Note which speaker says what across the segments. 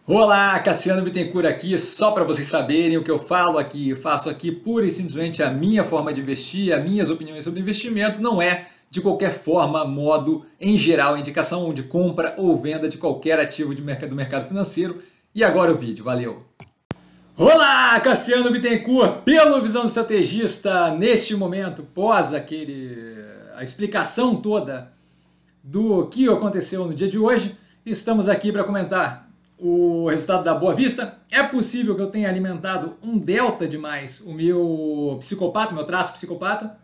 Speaker 1: Olá, Cassiano Bittencourt aqui, só para vocês saberem o que eu falo aqui, faço aqui pura e simplesmente a minha forma de investir, as minhas opiniões sobre investimento, não é de qualquer forma, modo, em geral, indicação de compra ou venda de qualquer ativo do mercado financeiro. E agora o vídeo, valeu! Olá, Cassiano Bittencourt, pelo Visão do Estrategista, neste momento, pós a explicação toda do que aconteceu no dia de hoje, estamos aqui para comentar o resultado da Boa Vista. É possível que eu tenha alimentado um delta demais o meu psicopata, meu traço psicopata.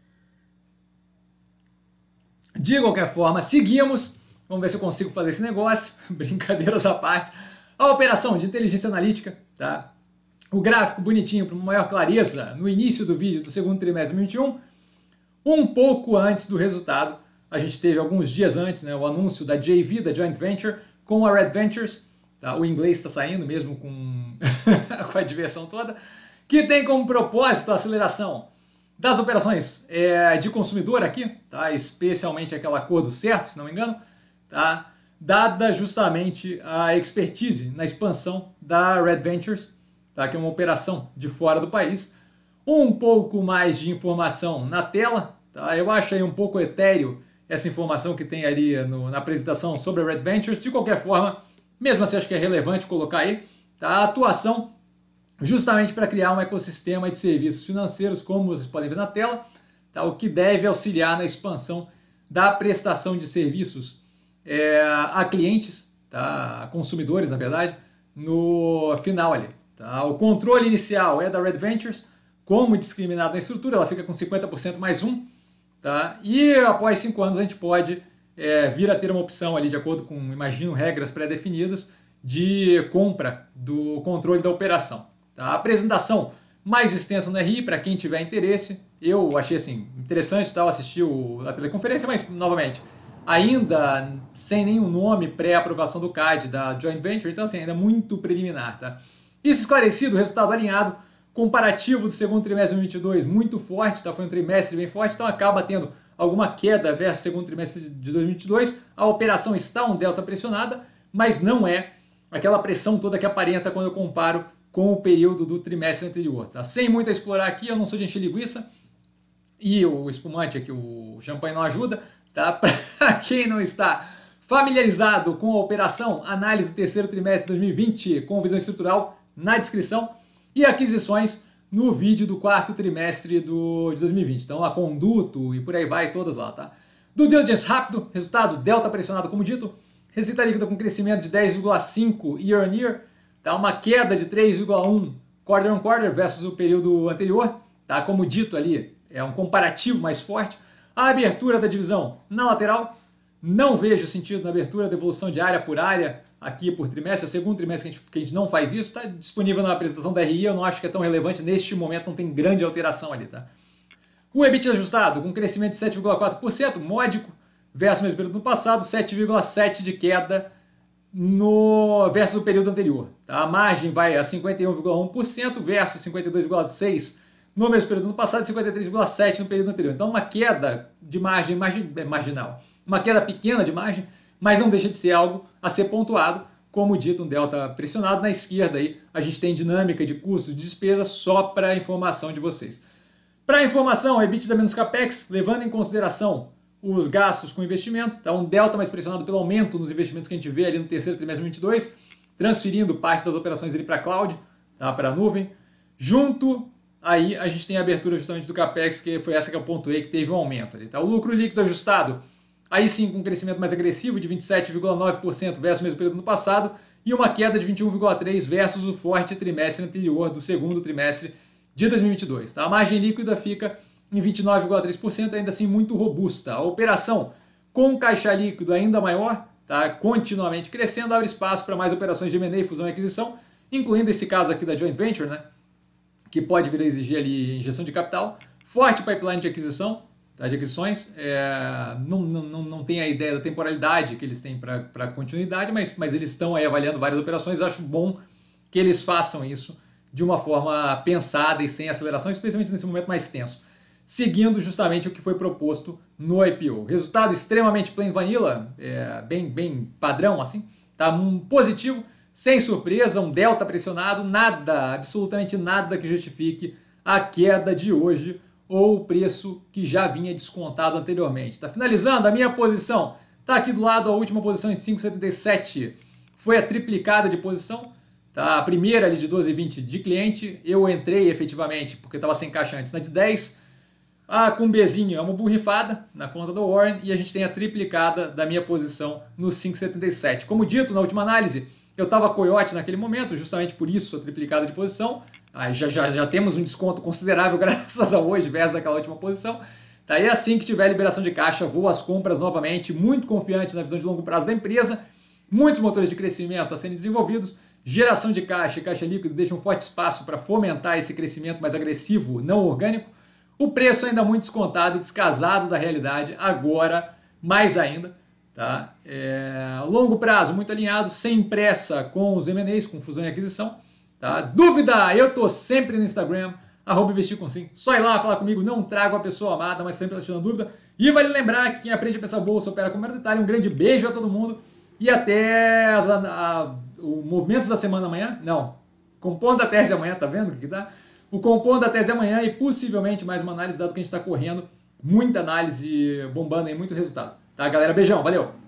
Speaker 1: De qualquer forma, seguimos. Vamos ver se eu consigo fazer esse negócio. Brincadeiras à parte. A operação de inteligência analítica, tá? O gráfico bonitinho para uma maior clareza no início do vídeo do segundo trimestre de 2021. Um pouco antes do resultado, a gente teve alguns dias antes, né, o anúncio da JV, da Joint Venture, com a Red Ventures. Tá? O inglês está saindo mesmo com, com a diversão toda, que tem como propósito a aceleração das operações de consumidor aqui, tá? Especialmente aquela cor do certo, se não me engano, tá? Dada justamente a expertise na expansão da Red Ventures, tá? Que é uma operação de fora do país. Um pouco mais de informação na tela, tá? Eu acho aí um pouco etéreo essa informação que tem ali na apresentação sobre a Red Ventures. De qualquer forma, mesmo assim acho que é relevante colocar aí, tá? A atuação justamente para criar um ecossistema de serviços financeiros, como vocês podem ver na tela, tá? O que deve auxiliar na expansão da prestação de serviços a clientes, tá? A consumidores, na verdade, no final ali. Tá? O controle inicial é da Red Ventures, como discriminado na estrutura, ela fica com 50% mais um, tá? E após 5 anos a gente pode vir a ter uma opção ali, de acordo com, imagino, regras pré-definidas, de compra do controle da operação. Tá? A apresentação mais extensa no RI, para quem tiver interesse, eu achei assim, interessante, tá? Assistir a teleconferência, mas, novamente, ainda sem nenhum nome pré-aprovação do CAD da Joint Venture, então assim, ainda muito preliminar. Tá? Isso esclarecido, o resultado alinhado, comparativo do segundo trimestre de 2022 muito forte, tá? Foi um trimestre bem forte, então acaba tendo alguma queda versus segundo trimestre de 2022, a operação está um delta pressionada, mas não é aquela pressão toda que aparenta quando eu comparo com o período do trimestre anterior. Tá? Sem muito a explorar aqui, eu não sou de encher linguiça, e o espumante aqui, o champanhe não ajuda, tá? Para quem não está familiarizado com a operação, análise do terceiro trimestre de 2020 com visão estrutural na descrição, e aquisições no vídeo do quarto trimestre de 2020. Então, a Conduto e por aí vai, todas lá, tá? Do diligence rápido, resultado delta pressionado, como dito, receita líquida com crescimento de 10,5 year on year, tá? Uma queda de 3,1 quarter on quarter versus o período anterior, tá? Como dito ali, é um comparativo mais forte. A abertura da divisão na lateral, não vejo sentido na abertura da evolução de área por área, aqui por trimestre, é o segundo trimestre que a gente não faz isso, está disponível na apresentação da RI, eu não acho que é tão relevante, neste momento não tem grande alteração ali, tá? O EBIT ajustado, com crescimento de 7,4%, módico, versus o mesmo período do passado, 7,7% de queda versus o período anterior. Tá? A margem vai a 51,1% versus 52,6% no mesmo período do passado e 53,7% no período anterior. Então uma queda de margem marginal, uma queda pequena de margem, mas não deixa de ser algo a ser pontuado, como dito, um delta pressionado. Na esquerda aí a gente tem dinâmica de custos e despesas só para informação de vocês. Para informação, EBITDA menos CAPEX, levando em consideração os gastos com investimento, tá? Um delta mais pressionado pelo aumento nos investimentos que a gente vê ali no terceiro trimestre de 2022, transferindo parte das operações ali para a cloud, tá? Para a nuvem. Junto aí a gente tem a abertura justamente do CAPEX, que foi essa que eu pontuei, que teve um aumento ali. Tá? O lucro líquido ajustado, aí sim, com um crescimento mais agressivo de 27,9% versus o mesmo período no passado e uma queda de 21,3% versus o forte trimestre anterior do segundo trimestre de 2022. Tá? A margem líquida fica em 29,3%, ainda assim muito robusta. A operação com caixa líquido ainda maior, tá? Continuamente crescendo, abre espaço para mais operações de M&A, fusão e aquisição, incluindo esse caso aqui da Joint Venture, né? Que pode vir a exigir ali injeção de capital, forte pipeline de aquisição, de aquisições, não tem a ideia da temporalidade que eles têm para continuidade, mas eles estão aí avaliando várias operações. Acho bom que eles façam isso de uma forma pensada e sem aceleração, especialmente nesse momento mais tenso, seguindo justamente o que foi proposto no IPO. Resultado extremamente plain vanilla, bem padrão assim, tá? Positivo, sem surpresa, um delta pressionado, nada, absolutamente nada que justifique a queda de hoje ou o preço que já vinha descontado anteriormente. Está finalizando a minha posição, está aqui do lado a última posição em 5,77, foi a triplicada de posição, tá? A primeira ali de 12,20 de cliente, eu entrei efetivamente porque estava sem caixa antes na de 10, com Bzinho é uma borrifada na conta do Warren e a gente tem a triplicada da minha posição no 5,77. Como dito na última análise, eu estava coiote naquele momento, justamente por isso a triplicada de posição. Já temos um desconto considerável graças a hoje versus aquela última posição. Tá? E assim que tiver liberação de caixa, vou às compras novamente, muito confiante na visão de longo prazo da empresa. Muitos motores de crescimento a serem desenvolvidos, geração de caixa e caixa líquido deixam um forte espaço para fomentar esse crescimento mais agressivo, não orgânico. O preço ainda muito descontado e descasado da realidade, agora mais ainda. Tá? Longo prazo, muito alinhado, sem pressa com os M&As, com fusão e aquisição. Tá? Dúvida? Eu tô sempre no Instagram, @investircomsim. Só ir lá falar comigo, não trago a pessoa amada, mas sempre tirando dúvida. E vale lembrar que quem aprende a pensar bolsa opera com o menor detalhe. Um grande beijo a todo mundo e até o Movimentos da Semana amanhã. Não, compondo a tese amanhã, tá vendo o que dá? O compondo a tese amanhã e possivelmente mais uma análise, dado que a gente está correndo. Muita análise bombando aí, muito resultado. Tá, galera? Beijão, valeu!